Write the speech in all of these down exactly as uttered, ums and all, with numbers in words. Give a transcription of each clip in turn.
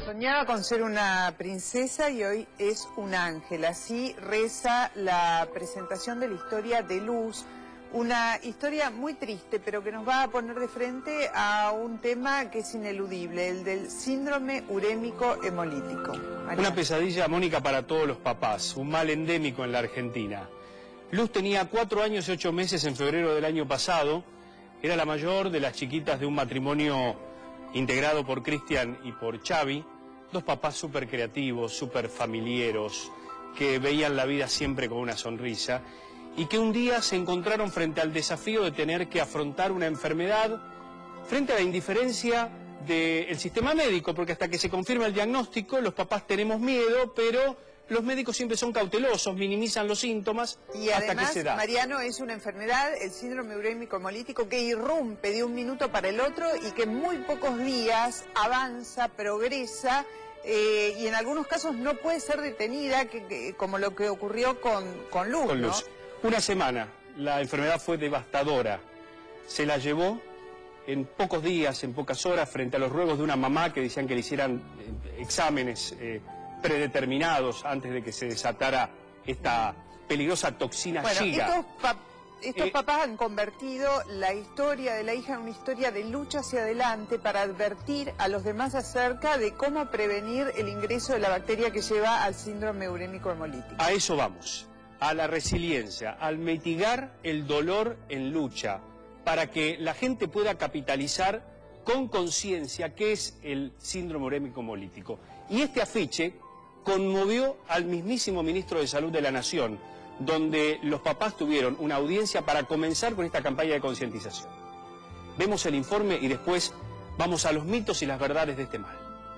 Soñaba con ser una princesa y hoy es un ángel. Así reza la presentación de la historia de Luz, una historia muy triste, pero que nos va a poner de frente a un tema que es ineludible, el del síndrome urémico hemolítico. María. Una pesadilla, Mónica, para todos los papás, un mal endémico en la Argentina. Luz tenía cuatro años y ocho meses en febrero del año pasado. Era la mayor de las chiquitas de un matrimonio integrado por Cristian y por Xavi. Dos papás súper creativos, súper familiares, que veían la vida siempre con una sonrisa y que un día se encontraron frente al desafío de tener que afrontar una enfermedad, frente a la indiferencia del sistema médico, porque hasta que se confirma el diagnóstico los papás tenemos miedo, pero los médicos siempre son cautelosos, minimizan los síntomas y hasta además, que se da. Mariano, es una enfermedad, el síndrome urémico hemolítico, que irrumpe de un minuto para el otro y que en muy pocos días avanza, progresa eh, y en algunos casos no puede ser detenida, que, que, como lo que ocurrió con, con Luz, Con Luz. ¿no? Una semana, la enfermedad fue devastadora. Se la llevó en pocos días, en pocas horas, frente a los ruegos de una mamá que decían que le hicieran eh, exámenes eh, predeterminados antes de que se desatara esta peligrosa toxina bueno, Shiga. Estos, pa estos eh, papás han convertido la historia de la hija en una historia de lucha hacia adelante para advertir a los demás acerca de cómo prevenir el ingreso de la bacteria que lleva al síndrome urémico hemolítico. A eso vamos, a la resiliencia, al mitigar el dolor en lucha, para que la gente pueda capitalizar con conciencia qué es el síndrome urémico hemolítico. Y este afiche conmovió al mismísimo ministro de Salud de la Nación, donde los papás tuvieron una audiencia para comenzar con esta campaña de concientización. Vemos el informe y después vamos a los mitos y las verdades de este mal.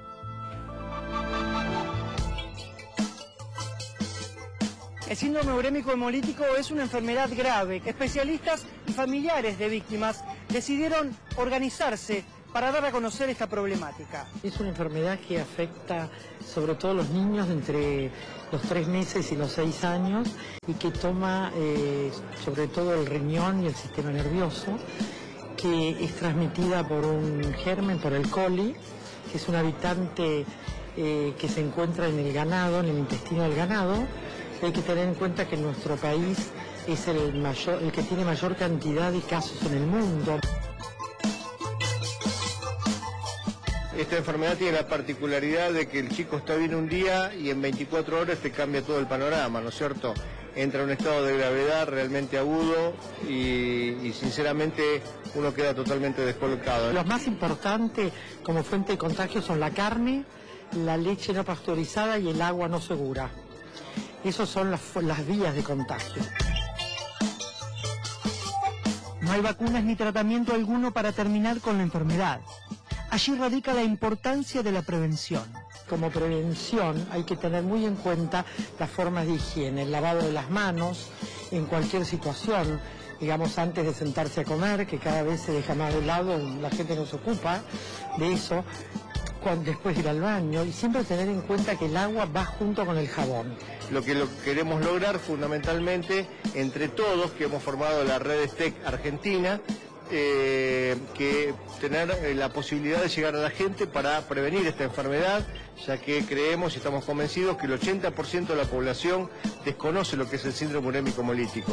El síndrome urémico hemolítico es una enfermedad grave. Especialistas y familiares de víctimas decidieron organizarse para dar a conocer esta problemática. Es una enfermedad que afecta sobre todo a los niños de entre los tres meses y los seis años y que toma eh, sobre todo el riñón y el sistema nervioso, que es transmitida por un germen, por el coli, que es un habitante eh, que se encuentra en el ganado, en el intestino del ganado. Hay que tener en cuenta que nuestro país es el, mayor, el que tiene mayor cantidad de casos en el mundo. Esta enfermedad tiene la particularidad de que el chico está bien un día y en veinticuatro horas te cambia todo el panorama, ¿no es cierto? Entra en un estado de gravedad realmente agudo y, y sinceramente uno queda totalmente descolocado. Los más importantes como fuente de contagio son la carne, la leche no pasteurizada y el agua no segura. Esas son las, las vías de contagio. No hay vacunas ni tratamiento alguno para terminar con la enfermedad. Allí radica la importancia de la prevención. Como prevención hay que tener muy en cuenta las formas de higiene, el lavado de las manos en cualquier situación, digamos antes de sentarse a comer, que cada vez se deja más de lado, la gente no se ocupa de eso, cuando, después de ir al baño, y siempre tener en cuenta que el agua va junto con el jabón. Lo que lo queremos lograr fundamentalmente entre todos que hemos formado la red S T E C Argentina, Eh, que tener eh, la posibilidad de llegar a la gente para prevenir esta enfermedad, ya que creemos y estamos convencidos que el ochenta por ciento de la población desconoce lo que es el síndrome urémico hemolítico.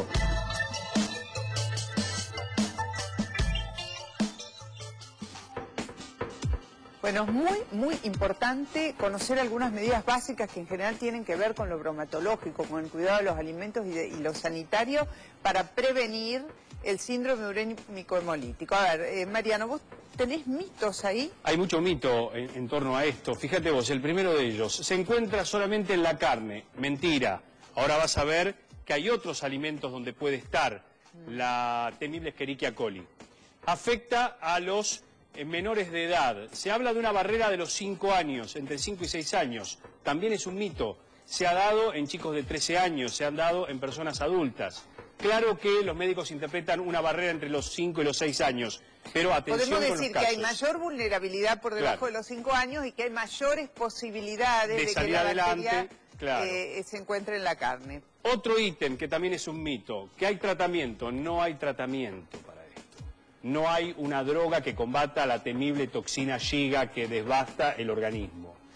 Bueno, es muy, muy importante conocer algunas medidas básicas que en general tienen que ver con lo bromatológico, con el cuidado de los alimentos y, de, y lo sanitario para prevenir el síndrome urémico hemolítico. A ver, eh, Mariano, ¿vos tenés mitos ahí? Hay mucho mito en, en torno a esto. Fíjate vos, el primero de ellos, se encuentra solamente en la carne. Mentira. Ahora vas a ver que hay otros alimentos donde puede estar la temible Escherichia coli. Afecta a los menores de edad. Se habla de una barrera de los cinco años, entre cinco y seis años. También es un mito. Se ha dado en chicos de trece años, se han dado en personas adultas. Claro que los médicos interpretan una barrera entre los cinco y los seis años, pero atención con los casos. Podemos decir que hay mayor vulnerabilidad por debajo Claro. de los cinco años y que hay mayores posibilidades de, de, salir que la adelante, bacteria claro. eh, se encuentre en la carne. Otro ítem que también es un mito, que hay tratamiento. No hay tratamiento para esto. No hay una droga que combata la temible toxina Shiga que devasta el organismo.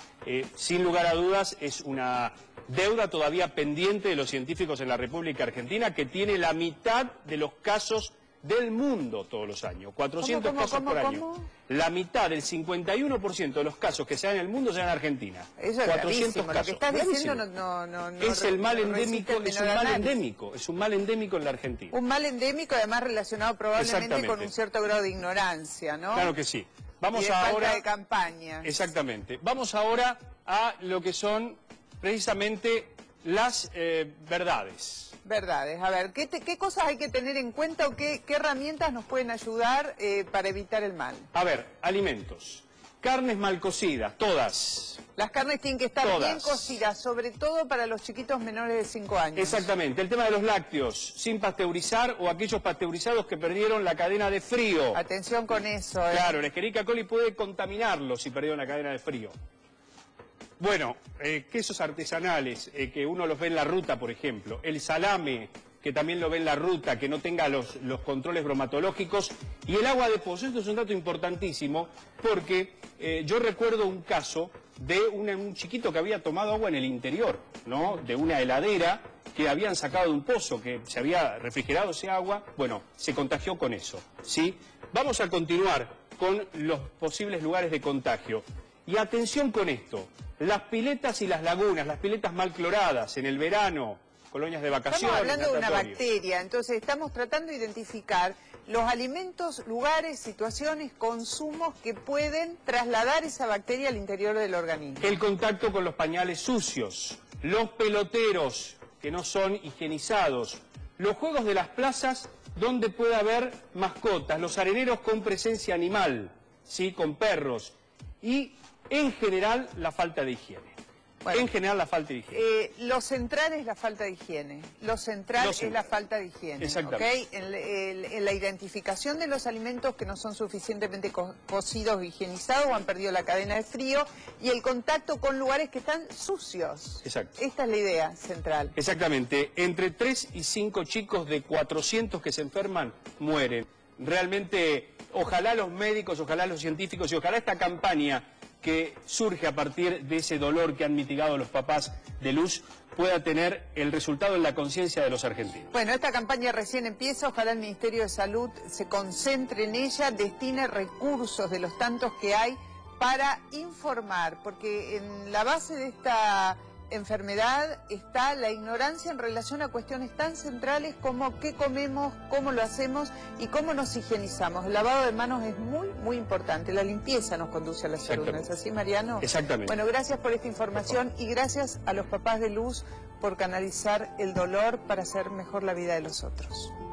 eh, sin lugar a dudas es una deuda todavía pendiente de los científicos en la República Argentina, que tiene la mitad de los casos del mundo todos los años, cuatrocientos ¿Cómo, cómo, casos cómo, por año. cómo? La mitad, del cincuenta y uno por ciento de los casos que se dan en el mundo se dan en Argentina. Eso es cuatrocientos gravísimo. casos. Lo que estás Gravísimo. diciendo no, no, no, Es no el mal no endémico, resiste el es un menor mal análisis. endémico, es un mal endémico en la Argentina. Un mal endémico, además relacionado probablemente Exactamente. con un cierto grado de ignorancia, ¿no? Claro que sí. Vamos y de ahora falta de campaña. Exactamente. Vamos ahora a lo que son precisamente las eh, verdades. Verdades. A ver, ¿qué, te- qué cosas hay que tener en cuenta o qué, qué herramientas nos pueden ayudar eh, para evitar el mal? A ver, alimentos. Carnes mal cocidas, todas. Las carnes tienen que estar Todas. bien cocidas, sobre todo para los chiquitos menores de cinco años. Exactamente. El tema de los lácteos, sin pasteurizar o aquellos pasteurizados que perdieron la cadena de frío. Atención con eso. ¿eh? Claro, el Escherichia coli puede contaminarlos si perdieron la cadena de frío. Bueno, eh, quesos artesanales, eh, que uno los ve en la ruta, por ejemplo. El salame, que también lo ve en la ruta, que no tenga los, los controles bromatológicos. Y el agua de pozo. Esto es un dato importantísimo, porque eh, yo recuerdo un caso de una- un chiquito que había tomado agua en el interior, ¿no? De una heladera que habían sacado de un pozo, que se había refrigerado ese agua. Bueno, se contagió con eso, ¿sí? Vamos a continuar con los posibles lugares de contagio. Y atención con esto, las piletas y las lagunas, las piletas mal cloradas en el verano, colonias de vacaciones, Estamos hablando de una natatorios. bacteria, entonces estamos tratando de identificar los alimentos, lugares, situaciones, consumos que pueden trasladar esa bacteria al interior del organismo. El contacto con los pañales sucios, los peloteros que no son higienizados, los juegos de las plazas donde puede haber mascotas, los areneros con presencia animal, ¿sí? Con perros, y en general la falta de higiene. Bueno. En general la falta de higiene. Eh, lo central es la falta de higiene. Lo central Lo es central. la falta de higiene. Exactamente. ¿Ok? En, el- en la identificación de los alimentos que no son suficientemente co- cocidos o higienizados o han perdido la cadena de frío y el contacto con lugares que están sucios. Exacto. Esta es la idea central. Exactamente, entre tres y cinco chicos de cuatrocientos que se enferman mueren. Realmente, ojalá los médicos, ojalá los científicos y ojalá esta campaña que surge a partir de ese dolor que han mitigado los papás de Luz pueda tener el resultado en la conciencia de los argentinos. Bueno, esta campaña recién empieza, ojalá el Ministerio de Salud se concentre en ella, destine recursos de los tantos que hay para informar, porque en la base de esta enfermedad está la ignorancia en relación a cuestiones tan centrales como qué comemos, cómo lo hacemos y cómo nos higienizamos. El lavado de manos es muy, muy importante. La limpieza nos conduce a la salud, ¿no es así, Mariano? Exactamente. Bueno, gracias por esta información y gracias a los papás de Luz por canalizar el dolor para hacer mejor la vida de los otros.